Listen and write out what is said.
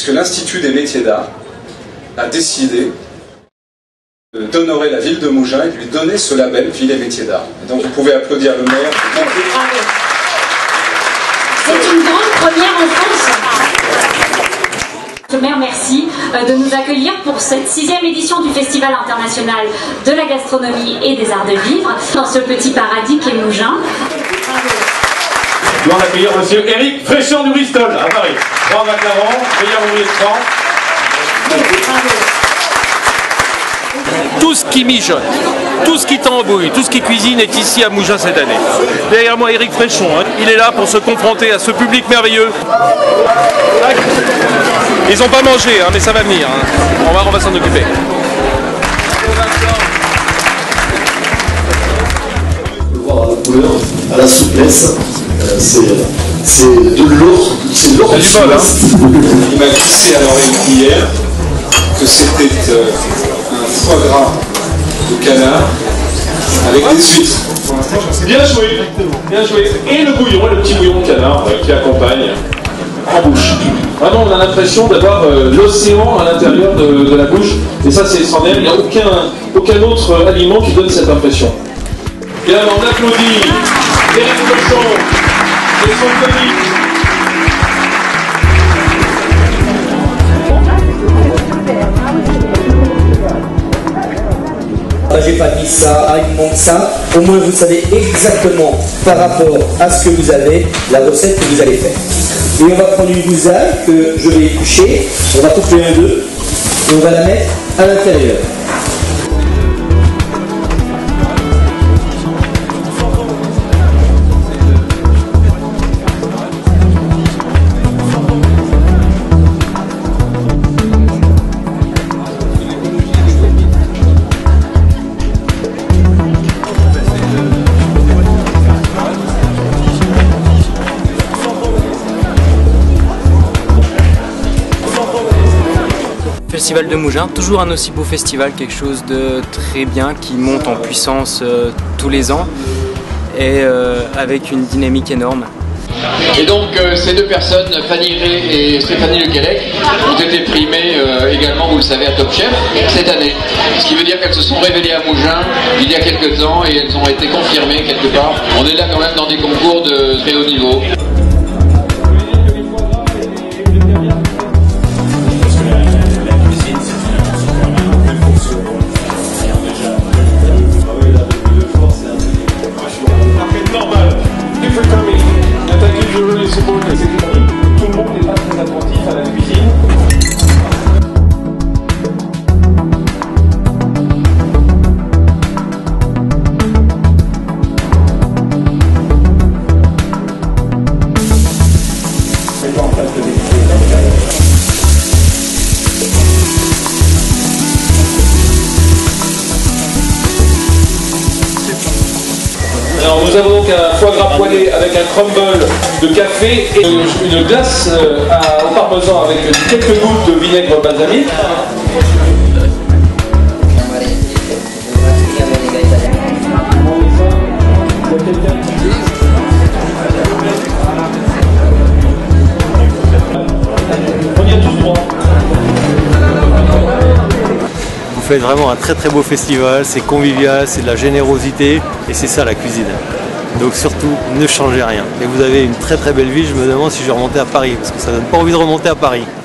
puisque l'Institut des métiers d'art a décidé d'honorer la ville de Mougins et de lui donner ce label Ville et métiers d'art. Donc vous pouvez applaudir le maire. C'est une grande première en France. Le maire, merci de nous accueillir pour cette 6e édition du Festival international de la gastronomie et des arts de vivre dans ce petit paradis qu'est Mougins. Nous allons accueillir monsieur Éric Fréchon du Bristol à Paris. Grand Maclaron, meilleur ouvrier de France. Tout ce qui mijote, tout ce qui tambouille, tout ce qui cuisine est ici à Mougins cette année. Derrière moi, Éric Fréchon, il est là pour se confronter à ce public merveilleux. Ils n'ont pas mangé, mais ça va venir. On va s'en occuper. On peut voir à la couleur, à la souplesse, c'est de l'or, c'est l'or du bol. Il m'a glissé à l'oreille hier que c'était un foie gras de canard avec des huîtres. Bien joué, bien joué. Et le bouillon, le petit bouillon de canard qui accompagne en bouche. Vraiment, on a l'impression d'avoir l'océan à l'intérieur de la bouche. Et ça, c'est extraordinaire. Il n'y a aucun autre aliment qui donne cette impression. Et alors, on applaudit Éric Fréchon et son public. J'ai pas dit ça, il me manque ça. Au moins vous savez exactement par rapport à ce que vous avez, la recette que vous allez faire. Et on va prendre une gousaille que je vais éplucher, on va couper un d'eux et on va la mettre à l'intérieur. Festival de Mougins, toujours un aussi beau festival, quelque chose de très bien qui monte en puissance tous les ans et avec une dynamique énorme. Et donc ces deux personnes, Fanny Rey et Stéphanie Le Quellec, ont été primées également, vous le savez, à Top Chef cette année. Ce qui veut dire qu'elles se sont révélées à Mougins il y a quelques temps et elles ont été confirmées quelque part. On est là quand même dans des concours de très haut niveau. Tout le monde n'est pas très attentif à la cuisine. Alors nous avons donc un foie gras poêlé avec un crumble de café et une glace au parmesan avec quelques gouttes de vinaigre balsamique. On y a tous droit. Vous faites vraiment un très très beau festival, c'est convivial, c'est de la générosité et c'est ça la cuisine. Donc surtout, ne changez rien. Et vous avez une très très belle vie, je me demande si je vais remonter à Paris, parce que ça donne pas envie de remonter à Paris.